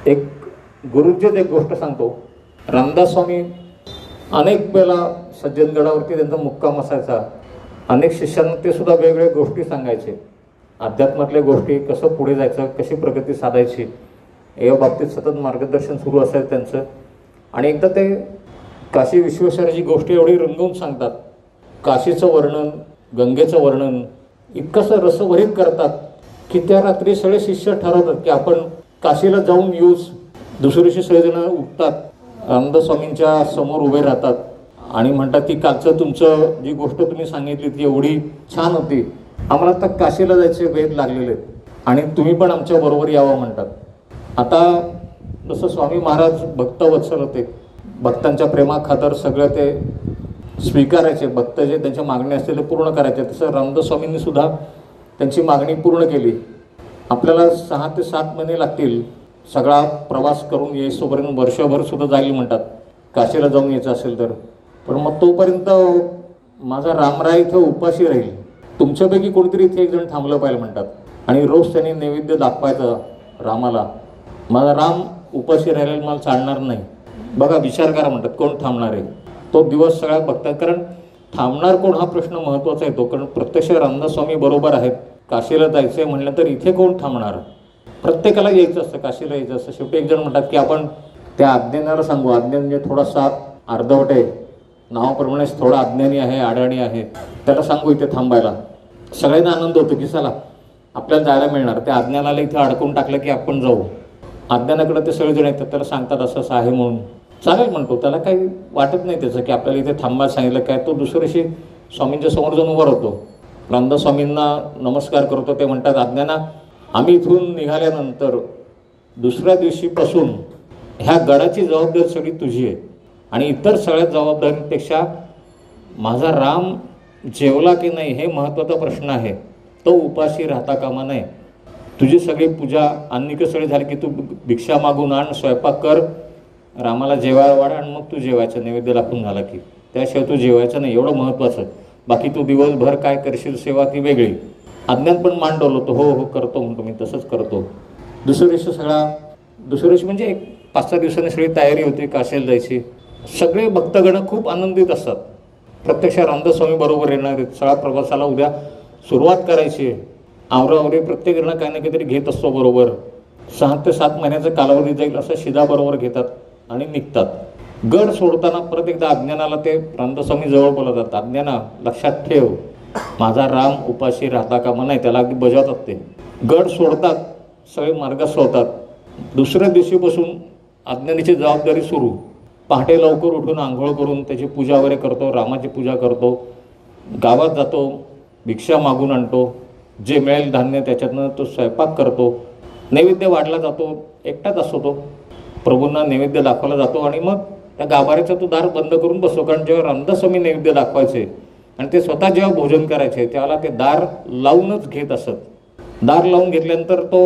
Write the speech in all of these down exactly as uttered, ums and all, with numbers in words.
एक गुरुजीत एक गोष्ट सांगतो. रामदास स्वामी अनेक वेळा सज्जनगडावरती त्यांचा मुक्काम असायचा. अनेक शिष्यांना ते सुद्धा वेगवेगळ्या गोष्टी सांगायचे, अध्यात्मातल्या गोष्टी, कसं पुढे जायचं, कशी प्रगती साधायची, या बाबतीत सतत मार्गदर्शन सुरू असायचं त्यांचं. आणि एकदा ते काशी विश्वेश्वराची गोष्टी एवढी रंगवून सांगतात, काशीचं वर्णन, गंगेचं वर्णन इतकंसं रसभरीत करतात की त्या रात्री सगळे शिष्य ठरवतात की आपण काशीला जाऊन येऊच. दुसऱ्या दिवशी सगळेजण उठतात, रामदास स्वामींच्या समोर उभे राहतात आणि म्हणतात की कालचं तुमचं जी गोष्ट तुम्ही सांगितली ती एवढी छान होती, आम्हाला आता काशीला जायचे वेध लागलेले आणि तुम्ही पण आमच्या बरोबर यावं म्हणतात. आता जसं स्वामी महाराज भक्तवत्सल होते, भक्तांच्या प्रेमाखातर सगळं ते स्वीकारायचे, भक्त जे त्यांच्या मागणी असते ते पूर्ण करायचे. तसं रामदास स्वामींनी सुद्धा त्यांची मागणी पूर्ण केली. आपल्याला सहा ते सात महिने लागतील सगळा प्रवास करून येईसोपर्यंत, वर्षभर सुद्धा जाईल म्हणतात काशीला जाऊन यायचं असेल तर. पण मग तोपर्यंत माझा रामराय इथं उपाशी राहील, तुमच्यापैकी कोणीतरी इथे एक जण थांबलं पाहिजे म्हणतात. आणि रोज त्यांनी नैवेद्य दाखवायचं रामाला. माझा राम उपाशी राहिलेला मला चालणार नाही. बघा विचार करा म्हणतात, कोण थांबणार आहे. तो दिवस सगळ्या बघतात, कारण थांबणार कोण हा प्रश्न महत्त्वाचा येतो. कारण प्रत्यक्ष रामदास स्वामी बरोबर आहेत, काशीला जायचं आहे म्हणलं तर इथे कोण थांबणार. प्रत्येकाला यायचं असतं, काशीला यायचं असतं. शेवटी एक जण म्हणतात की आपण त्या अज्ञानाला सांगू. अज्ञान म्हणजे थोडासा अर्धवट आहे, नावाप्रमाणेच थोडा अज्ञानी आहे, अडाणी आहे, त्याला सांगू इथे थांबायला. सगळ्यांना आनंद होतो की चला आपल्याला जायला मिळणार. त्या अज्ञानाला इथे अडकून टाकलं की आपण जाऊ. अज्ञानाकडे ते सगळेजण येतात, त्याला सांगतात असं असं आहे म्हणून. चालेल म्हणतो, त्याला काही वाटत नाही त्याचं की आपल्याला इथे थांबायला सांगितलं काय. तो दुसऱ्या दिवशी स्वामींच्या समोर जाऊन उभा होतो, रामदास स्वामींना नमस्कार करतो. ते म्हणतात, अज्ञाना, आम्ही इथून निघाल्यानंतर दुसऱ्या दिवशीपासून ह्या गडाची जबाबदारी सगळी तुझी आहे आणि इतर सगळ्या जबाबदारीपेक्षा माझा राम जेवला की नाही हे महत्त्वाचा प्रश्न आहे. तो उपाशी राहता कामा नये. तुझी सगळी पूजा अन्निक सगळी झाली की तू भिक्षा मागून आण, स्वयंपाक कर, रामाला जेवायला वाढ आणि मग तू जेवायचं. नैवेद्य दाखवून झाला की त्याशिवाय तू जेवायचं नाही, एवढं महत्त्वाचं. बाकी तू दिवसभर काय करशील सेवा ती वेगळी. अज्ञान पण मान डोलवतो, हो हो करतो म्हणतो, मी तसंच करतो. दुसऱ्या दिवशी सगळा दुसऱ्या दिवशी म्हणजे एक पाच सहा दिवसांनी सगळी तयारी होती काशीला जायची. सगळे भक्तगण खूप आनंदित असतात. प्रत्यक्ष रामदास स्वामी बरोबर येणार आहेत. सगळ्या प्रवासाला उद्या सुरुवात करायची आहे. आवरावरी प्रत्येक जण काही ना काहीतरी घेत असतो बरोबर. सहा ते सात महिन्याचा कालावधी जाईल असं शिदा बरोबर घेतात आणि निघतात. गड सोडताना परत एकदा अज्ञानाला ते रामदास स्वामी जवळ बोलवतात. अज्ञाना, लक्षात ठेव, माझा राम उपाशी राहता कामा नाही. त्याला अगदी बजावतात. ते गड सोडतात, सगळे मार्गास होतात. दुसऱ्या दिवशीपासून अज्ञानीची जबाबदारी सुरू. पहाटे लवकर उठून आंघोळ करून त्याची पूजा वगैरे करतो, रामाची पूजा करतो, गावात जातो, भिक्षा मागून आणतो, जे मिळेल धान्य त्याच्यातनं तो स्वयंपाक करतो, नैवेद्य वाढला जातो. एकटाच असतो तो, प्रभूंना नैवेद्य दाखवला जातो आणि मग त्या गाभाऱ्याचा तो दार बंद करून बसतो. कारण जेव्हा रामदास स्वामी नैवेद्य दाखवायचे आणि ते स्वतः जेव्हा भोजन करायचे त्यावेळेला ते दार लावूनच घेत असत. दार लावून घेतल्यानंतर तो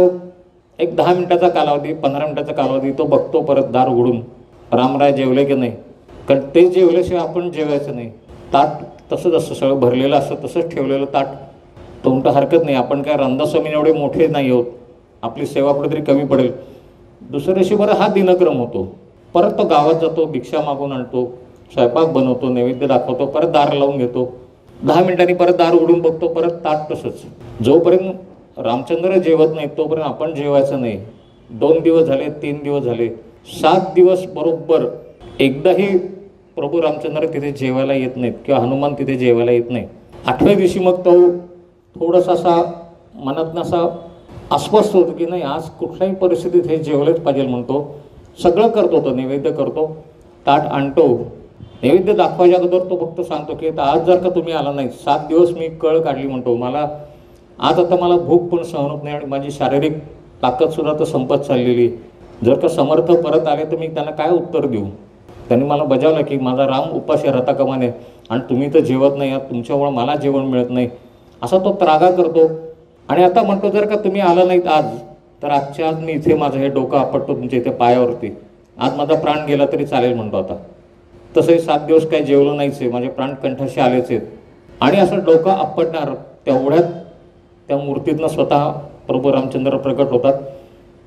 एक दहा मिनिटाचा कालावधी, पंधरा मिनिटाचा कालावधी तो बघतो परत दार उघडून, रामराय जेवले की नाही. कारण ते जेवल्याशिवाय आपण जेवायचं नाही. ताट तसंच असतं, सगळं भरलेलं असतं, तसंच ठेवलेलं ताट. तो म्हणतो हरकत नाही, आपण काय रामदास स्वामी एवढे मोठे नाही आहोत, आपली सेवा कुठेतरी कमी पडेल. दुसऱ्या दिवशी बरं हा दिनक्रम होतो. परत तो गावात जातो, भिक्षा मागून आणतो, स्वयंपाक बनवतो, नैवेद्य दाखवतो, परत दार लावून घेतो. दहा मिनिटांनी परत दार उघडून बघतो, परत ताट तसंच. जोपर्यंत रामचंद्र जेवत नाही तोपर्यंत आपण जेवायचं नाही. दोन दिवस झाले, तीन दिवस झाले, सात दिवस बरोबर एकदाही प्रभू रामचंद्र तिथे जेवायला येत नाहीत किंवा हनुमान तिथे जेवायला येत नाही. आठव्या दिवशी मग तो थोडासा असा मनातनं असा अस्वस्थ होतो की नाही, आज कुठल्याही परिस्थितीत हे जेवलेच पाहिजे म्हणतो. सगळं करतो, तो नैवेद्य करतो, ताट आणतो. नैवेद्य दाखवायच्या अगोदर तो फक्त सांगतो की आज जर का तुम्ही आला नाही, सात दिवस मी कळ काढली म्हणतो, मला आज आता मला भूक पण सहन होत नाही आणि माझी शारीरिक ताकदसुद्धा तर संपत चाललेली. जर का समर्थ परत आले तर मी त्यांना काय उत्तर देऊ. त्यांनी मला बजावलं की माझा राम उपाशी राहता कामा नये आणि तुम्ही तर जेवत नाही आहात, तुमच्यामुळे मला जेवण मिळत नाही, असा तो त्रागा करतो. आणि आता म्हणतो जर का तुम्ही आला नाहीत आज तर आजच्या आज मी इथे माझं हे डोकं आपटतो तुमच्या इथे पायावरती, आज माझा प्राण गेला तरी चालेल म्हणतो. आता तसंही सात दिवस काही जेवलं नाहीच आहे, माझे प्राण कंठाशी आलेच आहेत. आणि असं डोकं आपटणार तेवढ्यात त्या मूर्तीतनं स्वतः प्रभू रामचंद्र प्रकट होतात.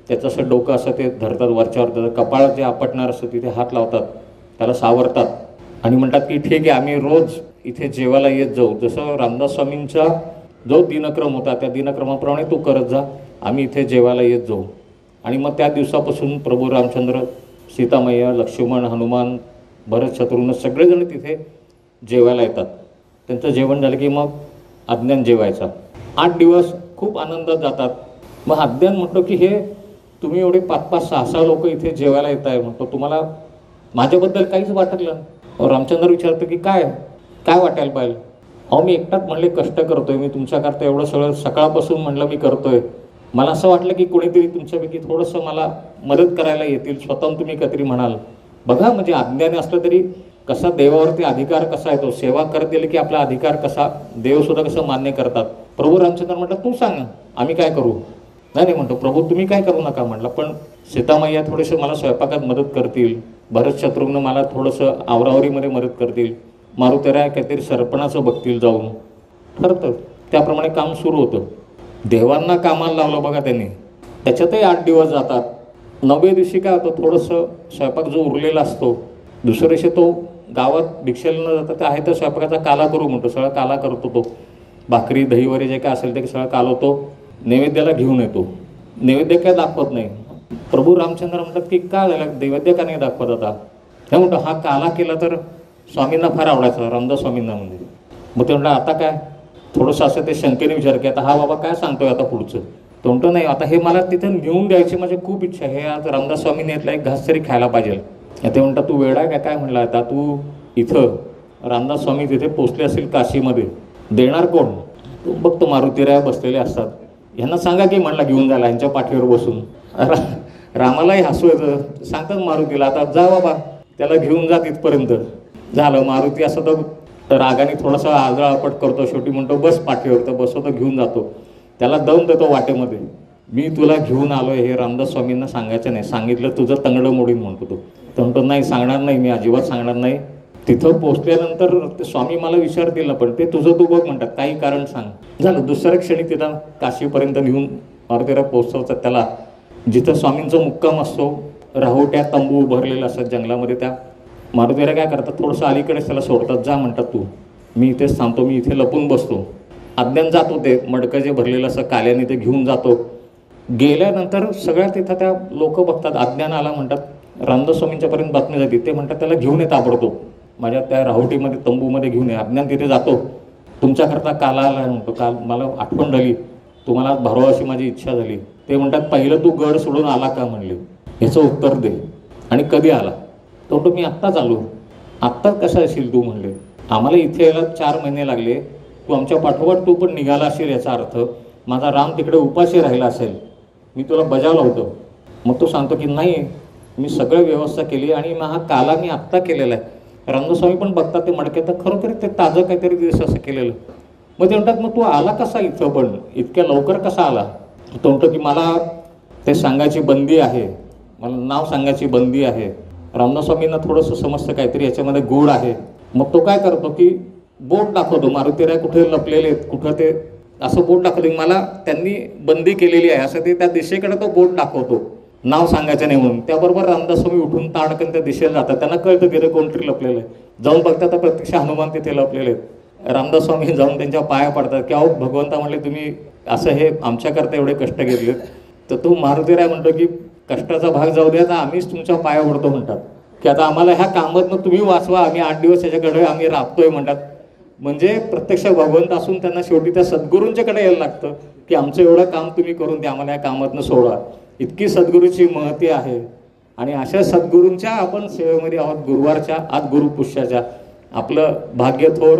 त्याचं असं डोकं असं ते धरतात वरच्यावर, त्याचं कपाळ जे आपटणार असतं तिथे हात लावतात, त्याला सावरतात आणि म्हणतात की ठीक आहे आम्ही रोज इथे जेवायला येत जाऊ. जसं रामदास स्वामींचा जो दिनक्रम होता त्या दिनक्रमाप्रमाणे तू करत जा, आम्ही इथे जेवायला येत जाऊ. आणि मग त्या दिवसापासून प्रभू रामचंद्र, सीतामय्या, लक्ष्मण, हनुमान, भरत, शत्रुघ्न सगळेजण तिथे जेवायला येतात. त्यांचं जेवण झालं की मग अज्ञान जेवायचा. आठ दिवस खूप आनंदात जातात. मग अज्ञान म्हणतो की हे तुम्ही एवढे पाच पाच सहा सहा लोक इथे जेवायला येत आहे, म्हणतो तुम्हाला माझ्याबद्दल काहीच वाटलं. रामचंद्र विचारतो की काय काय वाटायला पाहिजे. अहो मी एकटाच म्हणले कष्ट करतोय, मी तुमच्याकरता एवढं सगळं सकाळपासून म्हणलं मी करतोय, मला असं वाटलं की कोणीतरी तुमच्यापैकी थोडंसं मला मदत करायला येतील, स्वतःहून तुम्ही काहीतरी म्हणाल. बघा म्हणजे अज्ञानी असलं तरी कसा देवावरती अधिकार कसा येतो, सेवा करत गेले की आपला अधिकार कसा देवसुद्धा कसं मान्य करतात. प्रभू रामचंद्र म्हटलं तू सांग आम्ही काय करू. नाही नाही म्हणतो प्रभू तुम्ही काय करू नका म्हटलं, पण सीतामय्या थोडेसे मला स्वयंपाकात मदत करतील, भरत शत्रुघ्न मला थोडंसं आवरावरीमध्ये मदत करतील, मारुतीराया काहीतरी सरपणाचं बघतील जाऊन. ठरतं त्याप्रमाणे काम सुरू होतं. देवांना कामाला लावलं बघा त्यांनी. त्याच्यातही आठ दिवस जातात. नवव्या दिवशी काय होतं, थोडंसं स्वयंपाक जो उरलेला असतो दुसऱ्या दिवशी तो गावात भिक्षेला न जाता ते आहे तर स्वयंपाकाचा काला करू म्हणतो, सगळा काला करतो. तो भाकरी दही वगैरे जे काय असेल ते सगळं कालवतो, नैवेद्याला घेऊन येतो. नैवेद्य काय दाखवत नाही. प्रभू रामचंद्र म्हणतात की का झालं नैवेद्य का नाही दाखवत आता. काय म्हणतो हा काला केला तर स्वामींना फार आवडायचा, रामदास स्वामींना म्हणजे. मग ते म्हणतात आता काय, थोडंसं असं ते शंकेने विचार की आता हा बाबा काय सांगतोय आता पुढचं. तो म्हणतो नाही आता हे मला तिथं घेऊन द्यायची माझी खूप इच्छा आहे, आज रामदास स्वामींनी यातला एक घास तरी खायला पाहिजे. ते म्हणतात तू वेडा काय काय म्हणला आता तू, इथं रामदास स्वामी तिथे पोचले असतील काशीमध्ये, देणार कोण. तो बघतो मारुतीराया बसलेले असतात, यांना सांगा की म्हणला घेऊन जायला, यांच्या पाठीवर बसून. रा रामालाही हसू येतं. सांगतात मारुतीला आता जा बाबा त्याला घेऊन जा तिथपर्यंत. झालं मारुती असं तर रागाने थोडासा आजळापट करतो, शेवटी म्हणतो बस पाठीवर, तर बसवतो घेऊन जातो. त्याला दम देतो वाटेमध्ये, मी तुला घेऊन आलोय हे रामदास स्वामींना सांगायचं नाही, सांगितलं तुझं तंगडं मोडीन म्हणतो तो. तर म्हणतो नाही सांगणार नाही, मी अजिबात सांगणार नाही. तिथं पोहोचल्यानंतर ते स्वामी मला विचारतील ना, पण ते तुझं तू बघ म्हणतात, काही कारण सांग. झालं दुसऱ्या क्षणी तिथं काशीपर्यंत घेऊन मारुतीराया पोहोचवतात त्याला. जिथं स्वामींचा मुक्काम असतो, राहुट्या तंबू उभारलेला असतात जंगलामध्ये, त्या मारुतीराया काय करतात थोडंसं अलीकडेच त्याला सोडतात. जा म्हणतात तू, मी इथेच थांबतो, मी इथे लपून बसतो. अज्ञान जातो, ते मडकं जे भरलेलं असं काल्याने ते घेऊन जातो. गेल्यानंतर सगळ्या तिथं त्या लोक बघतात, अज्ञान आला म्हणतात, रामदास स्वामींच्यापर्यंत बातमी जाते. ते म्हणतात त्याला घेऊन ये ताबडतोब, माझ्या त्या राहुटीमध्ये तंबूमध्ये घेऊन ये. अज्ञान तिथे जातो, तुमच्याकरता काला आला म्हणतो, काल मला आठवण झाली, तुम्हाला भरावं अशी माझी इच्छा झाली. ते म्हणतात पहिलं तू गड सोडून आला का म्हणले, याचं उत्तर दे, आणि कधी आला. तो म्हणतो मी आत्ताच आलो. आत्ताच कसा असेल तू म्हणले, आम्हाला इथे यायला चार महिने लागले, तू आमच्या पाठोपाठ तू पण निघाला असेल, याचा अर्थ माझा राम तिकडे उपाशी राहिला असेल, मी तुला बजावलं होतं. मग तो सांगतो की नाही मी सगळं व्यवस्था केली आणि हा काला मी आत्ता केलेला आहे. रामदास स्वामी पण बघतात ते मडक्यात, खरोखर ते ताजं काहीतरी दिवस असं केलेलं. मग ते म्हणतात मग तू आला कसा इथं, पण इतक्या लवकर कसा आला. तो म्हणतो की मला ते सांगायची बंदी आहे, मला नाव सांगायची बंदी आहे. रामदास स्वामींना थोडंसं समजतं काहीतरी याच्यामध्ये गोड आहे. मग तो काय करतो की बोट दाखवतो, मारुतीराया कुठे लपलेले आहेत, कुठं ते असं बोट दाखवतो. मला त्यांनी बंदी केलेली आहे असं ते त्या दिशेकडे तो बोट दाखवतो, नाव सांगायचं नाही म्हणून. त्याबरोबर रामदास स्वामी उठून ताडकन त्या दिशेला जातात. त्यांना कळतं तिथे कोणतरी लपलेलं आहे. जाऊन बघतात तर प्रत्यक्ष हनुमान तिथे लपलेले आहेत. रामदास स्वामी जाऊन त्यांच्या पाया पडतात की अहो भगवंता म्हणले तुम्ही असं हे आमच्याकरता एवढे कष्ट घेतले. तर तो मारुतीराया म्हणतो की कष्टाचा भाग जाऊ द्या, तर आम्हीच तुमच्या पाया पडतो म्हणतात, की आता आम्हाला ह्या कामातनं तुम्ही वाचवा, आम्ही आठ दिवस याच्याकडे आम्ही राबतोय म्हणतात. म्हणजे प्रत्यक्ष भगवंत असून त्यांना शेवटी त्या सद्गुरूंच्याकडे यायला लागतं की आमचं एवढं काम तुम्ही करून द्या, आम्हाला या कामातनं सोडा. इतकी सद्गुरूची महती आहे. आणि अशा सद्गुरूंच्या आपण सेवेमध्ये आहोत, गुरुवारच्या आज गुरुपुष्याच्या. आपलं भाग्य थोर,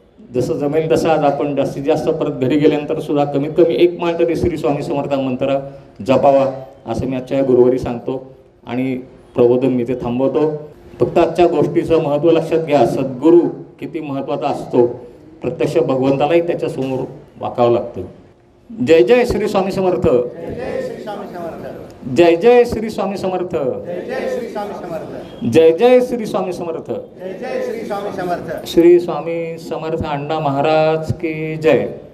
जसं जमेल तसं आज आपण जास्तीत जास्त परत घरी गेल्यानंतर सुद्धा कमीत कमी एक माळ तरी श्री स्वामी समर्थ मंत्र जपावा असं मी आजच्या गुरुवारी सांगतो. आणि प्रबोधन मी ते थांबवतो. फक्त आजच्या गोष्टीचं महत्त्व लक्षात घ्या, सद्गुरू किती महत्त्वाचा असतो. प्रत्यक्ष भगवंतालाही त्याच्यासमोर वाकावं लागतं. जय जय श्री स्वामी समर्थ. जय जय श्री स्वामी समर्थ. जय जय श्री स्वामी समर्थ. जय जय श्री स्वामी समर्थ. जय जय श्री स्वामी समर्थ. श्री स्वामी समर्थ अण्णा महाराज की जय.